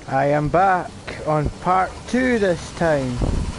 I am back on part 2 this time.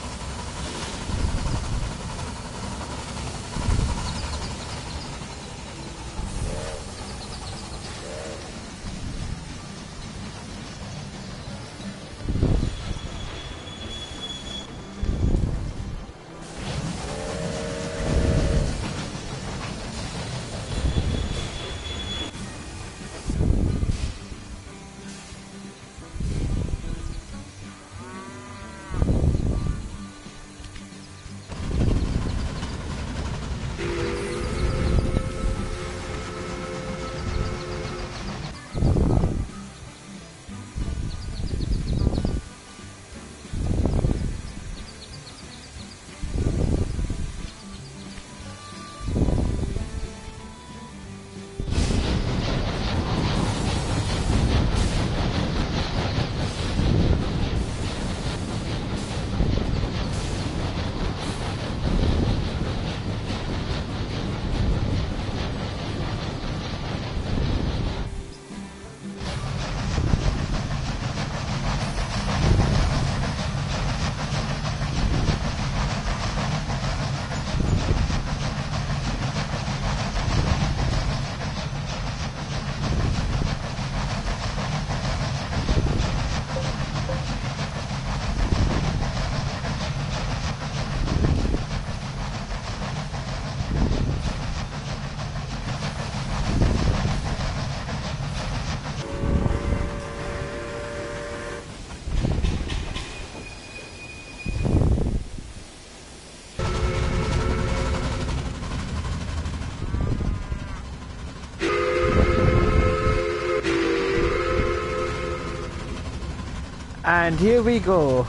And here we go.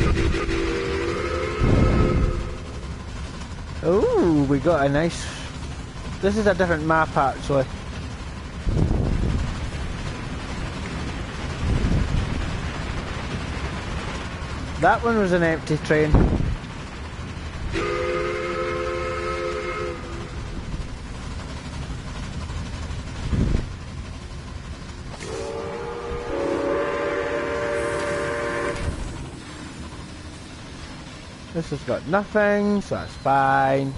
Oh, we got a nice... This is a different map actually. That one was an empty train. This has got nothing, so that's fine.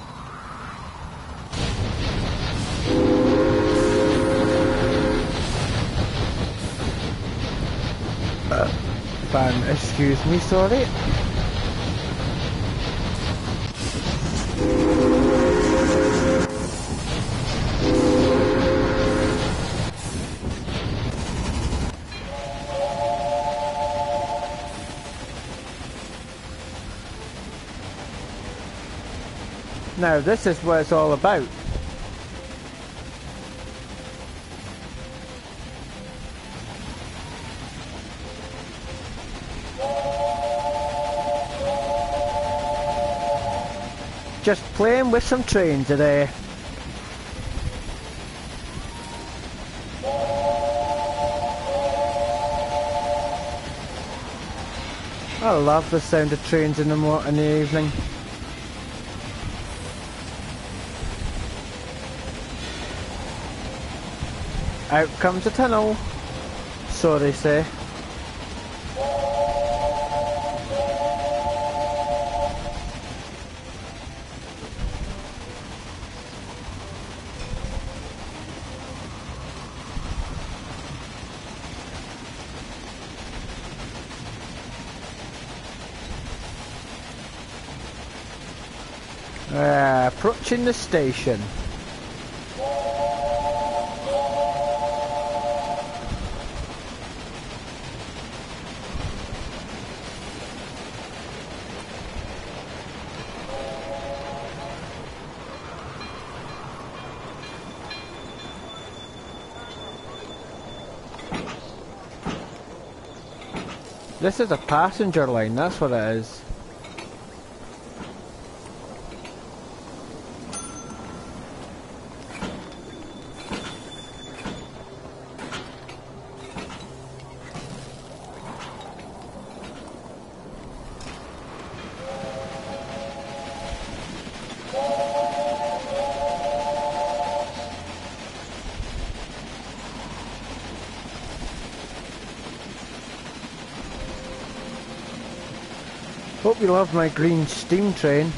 Excuse me, sorry. Now this is what it's all about. Just playing with some trains today. I love the sound of trains in the evening. Out comes a tunnel, so they say. Approaching the station. This is a passenger line, that's what it is. Hope you love my green steam train.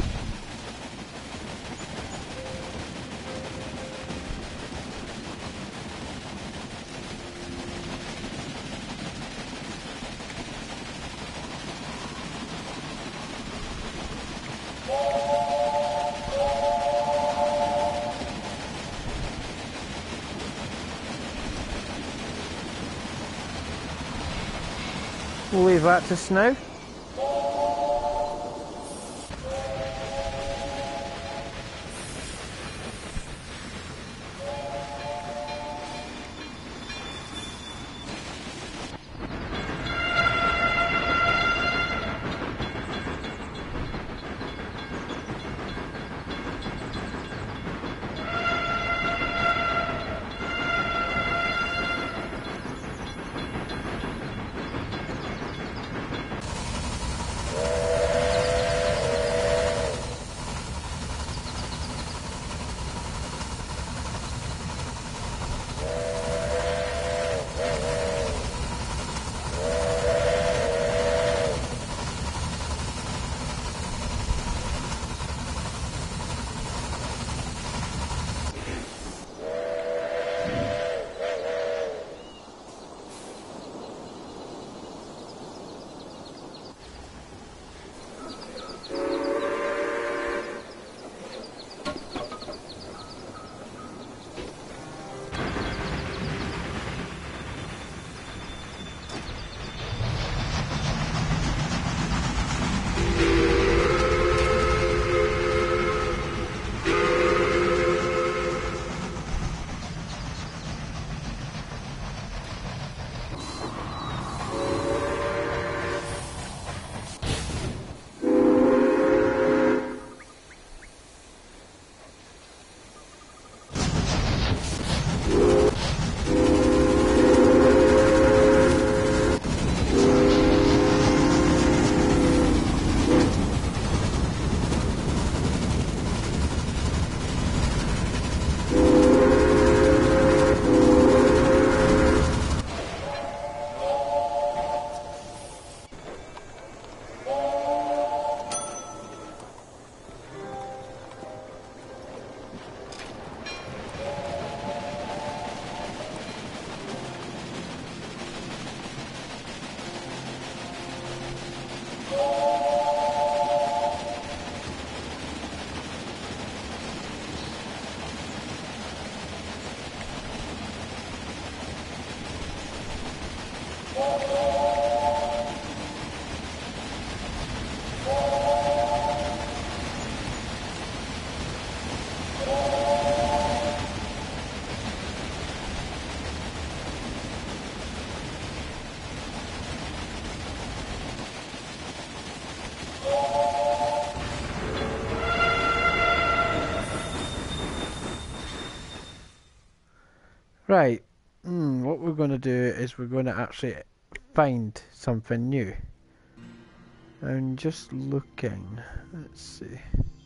We'll leave that just now. Right, what we're going to do is we're going to actually find something new. I'm just looking, let's see.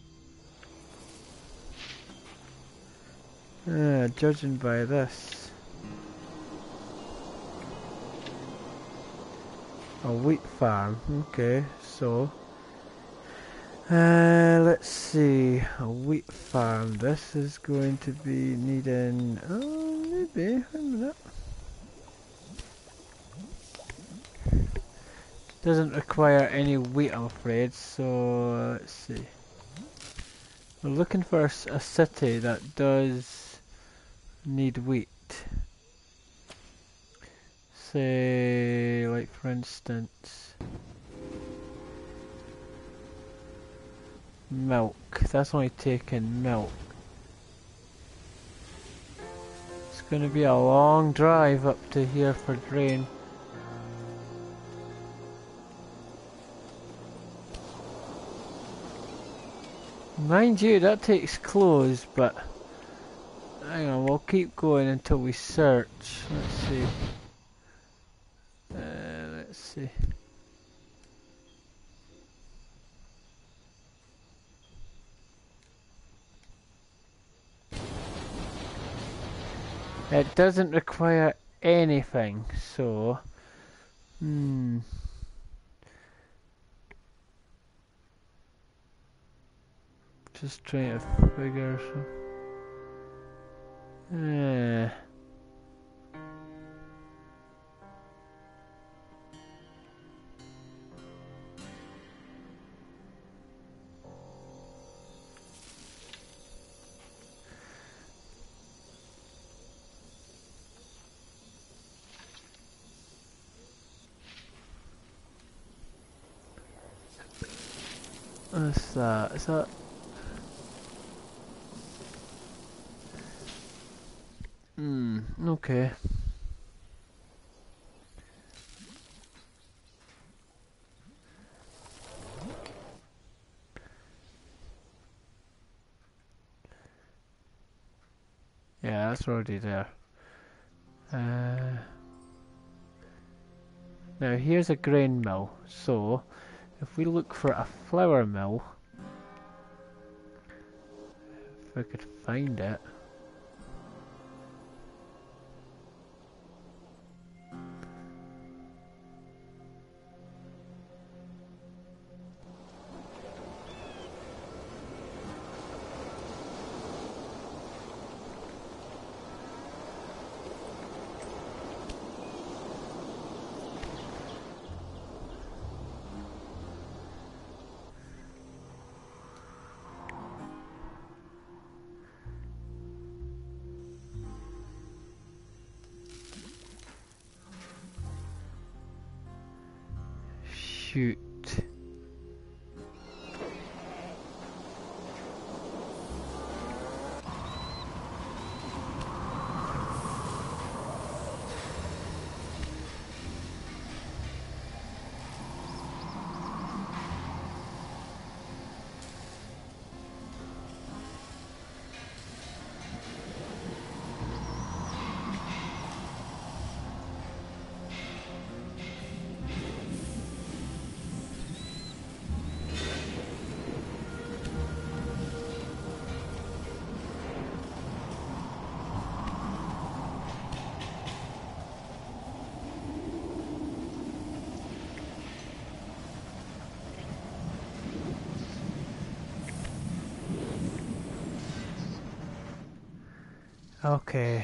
Judging by this. A wheat farm, okay, so. Let's see, a wheat farm. This is going to be needing, maybe, a minute. Doesn't require any wheat, I'm afraid, so let's see. We're looking for a city that does need wheat. Say, like for instance, milk. That's only taking milk. It's going to be a long drive up to here for grain. Mind you, that takes clothes, but hang on, we'll keep going until we search. Let's see. Let's see. It doesn't require anything, so Just trying to figure some. What's that? Is that? Okay. Yeah, that's already there. Now here's a grain mill, so if we look for a flour mill, if I could find it. Shoot. Okay.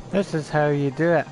This is how you do it.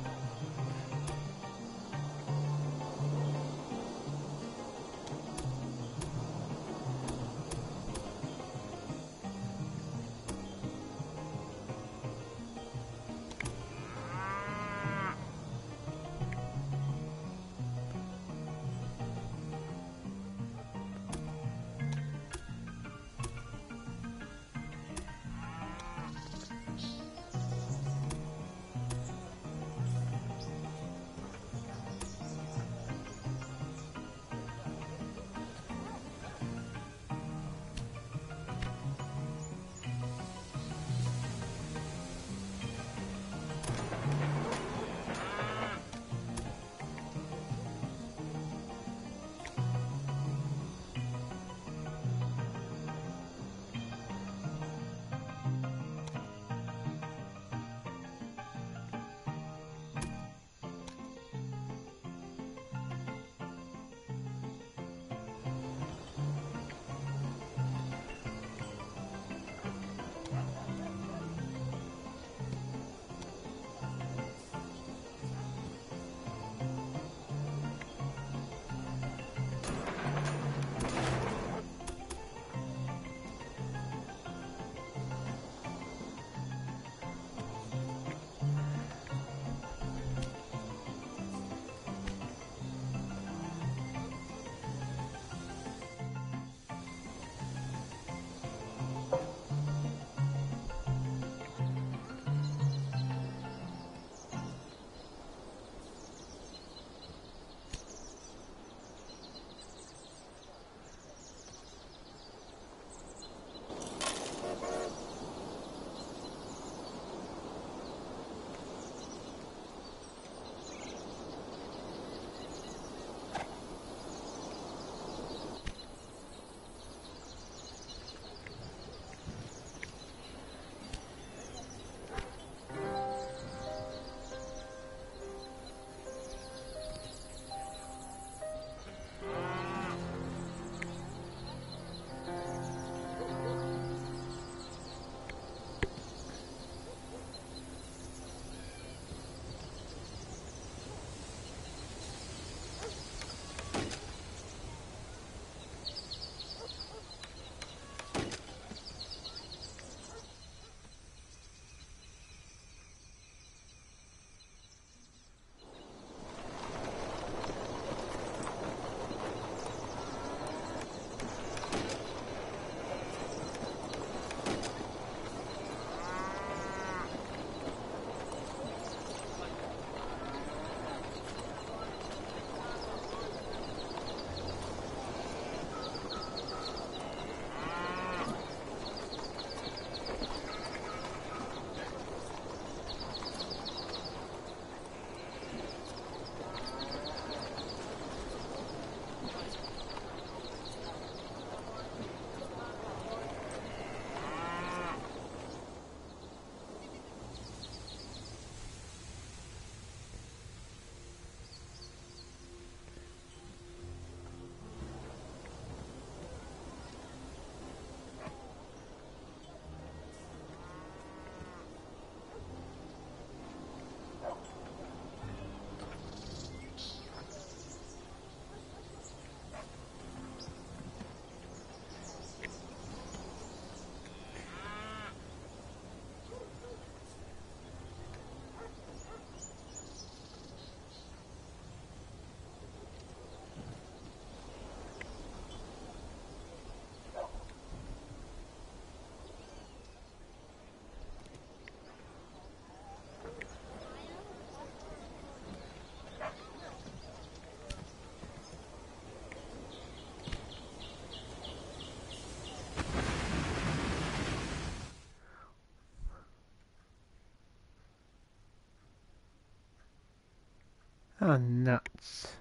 Oh, nuts.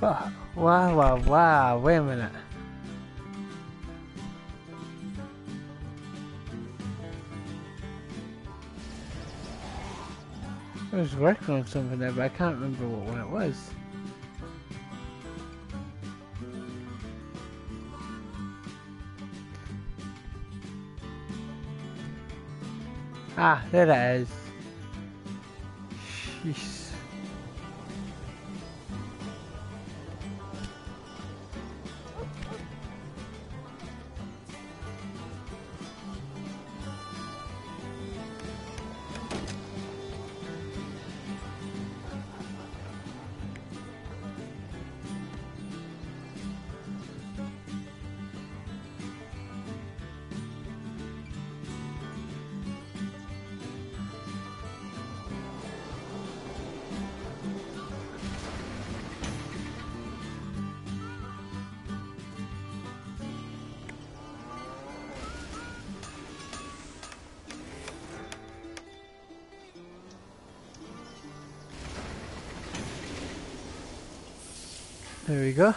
Fuck. Wow, wait a minute. I was working on something there, but I can't remember what one it was. Ah, there it is. Jeez. There we go.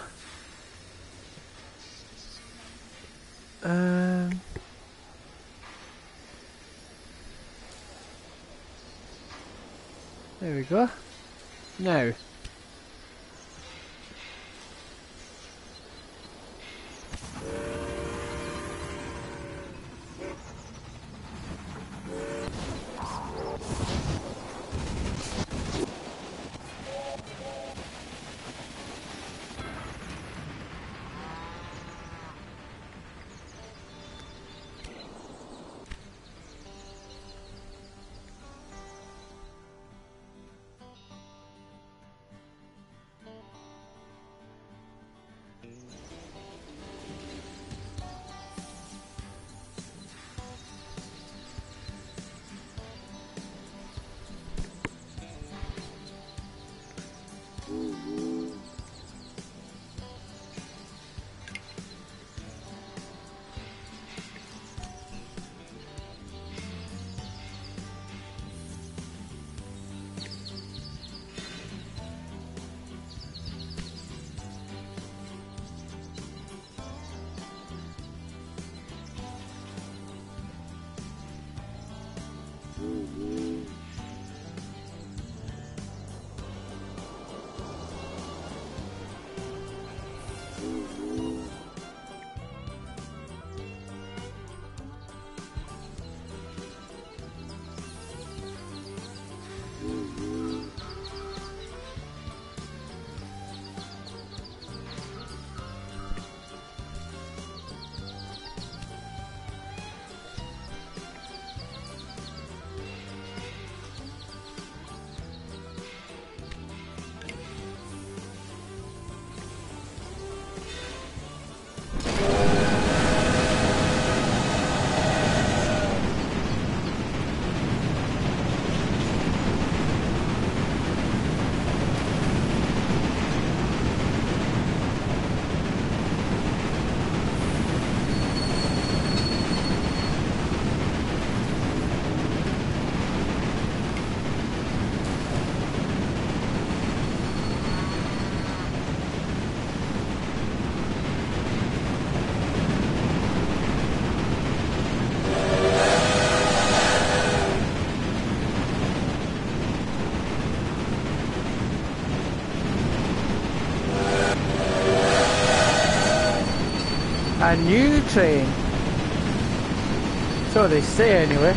There we go. Now. A new train. So they say anyway.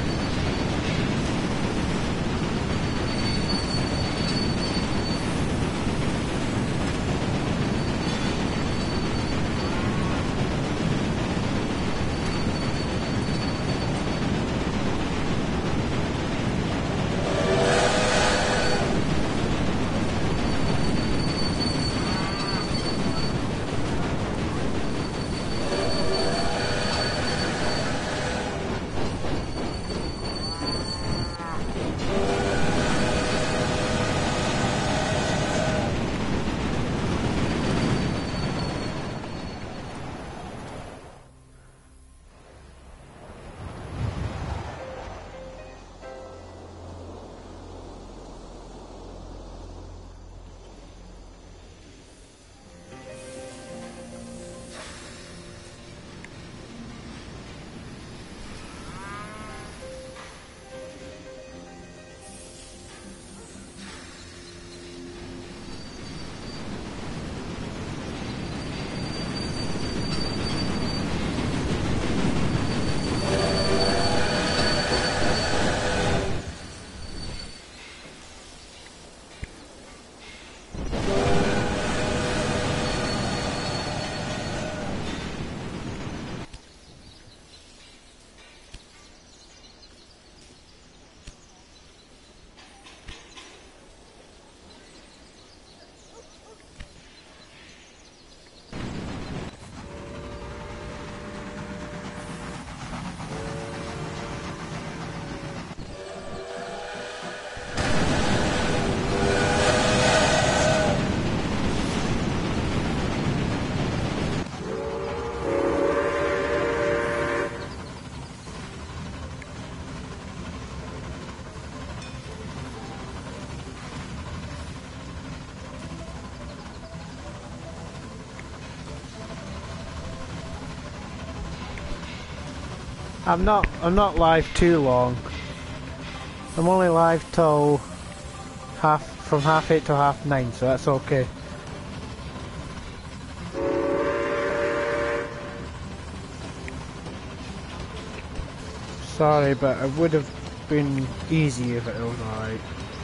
I'm not live too long. I'm only live till from half 8 to half 9, so that's okay. Sorry, but it would have been easy if it was alright.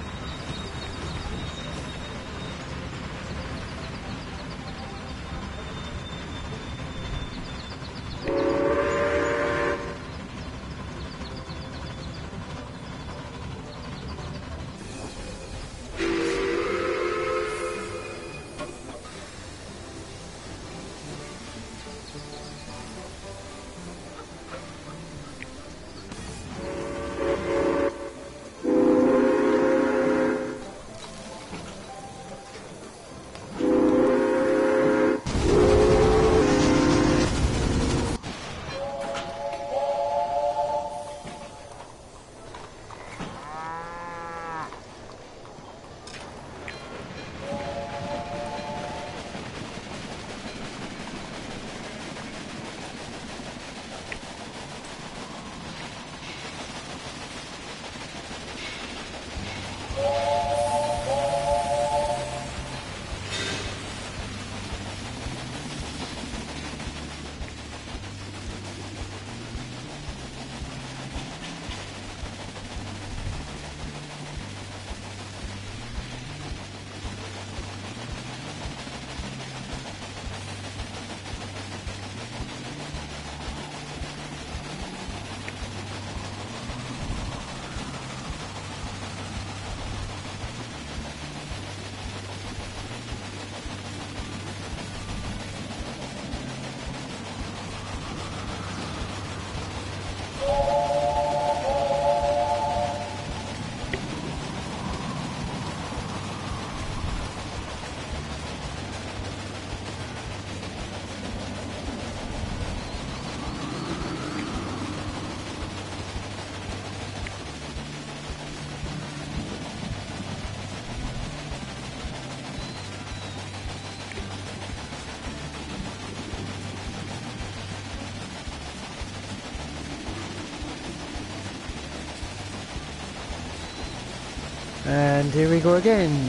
And here we go again.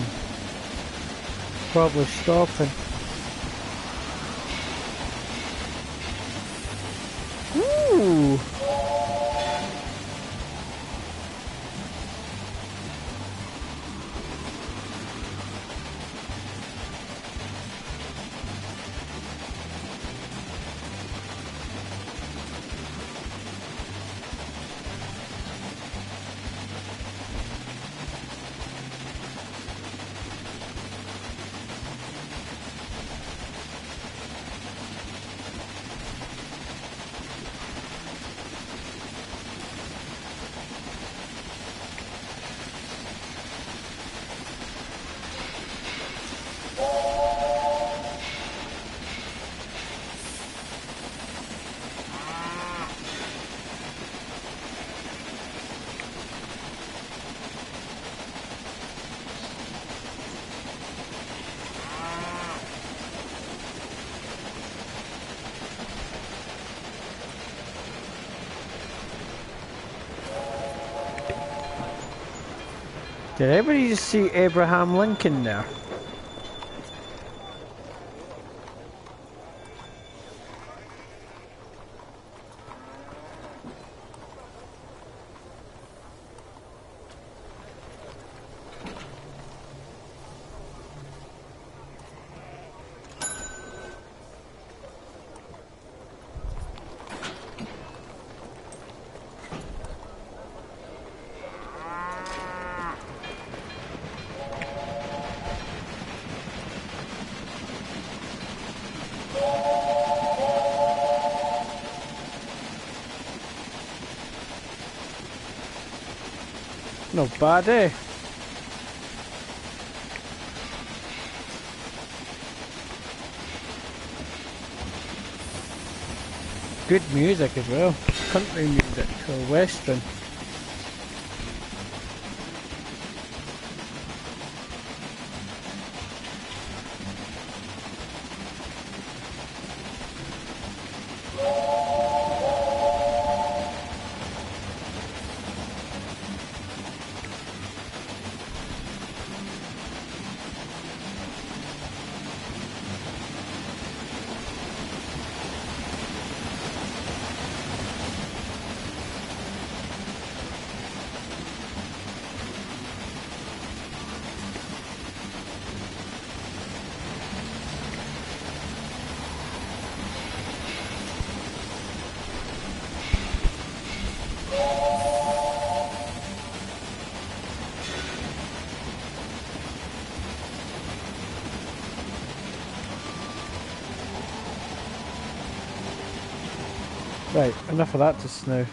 Probably stopping. Ooh! Did everybody just see Abraham Lincoln there? Not bad, eh? Good music as well. Country music or western. Right, enough of that just now.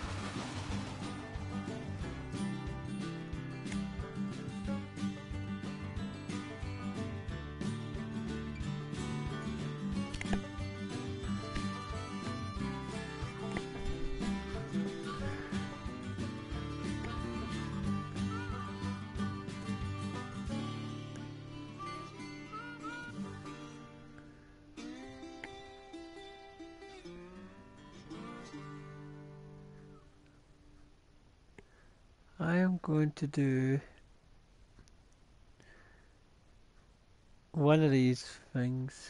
I am going to do one of these things.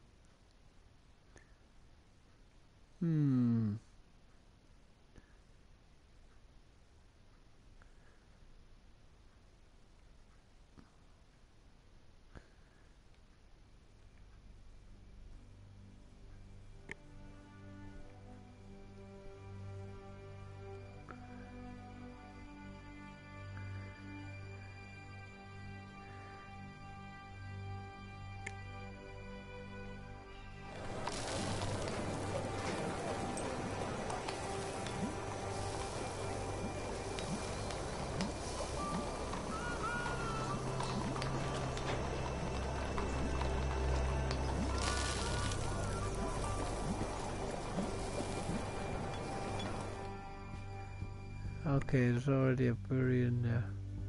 Okay, there's already a bury in there.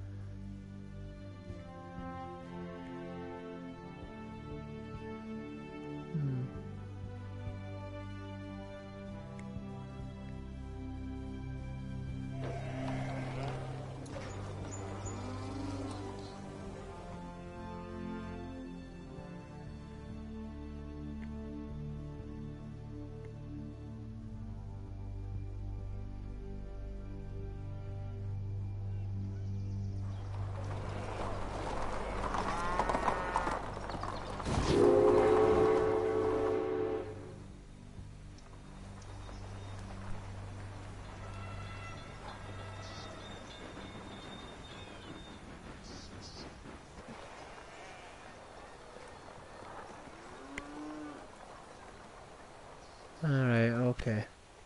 Alright, okay.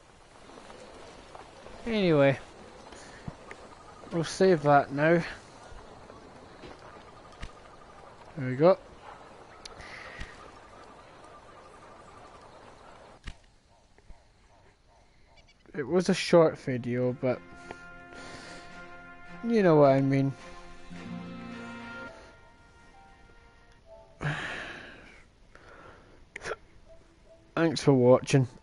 Anyway, we'll save that now. There we go. It was a short video, but you know what I mean. Thanks for watching.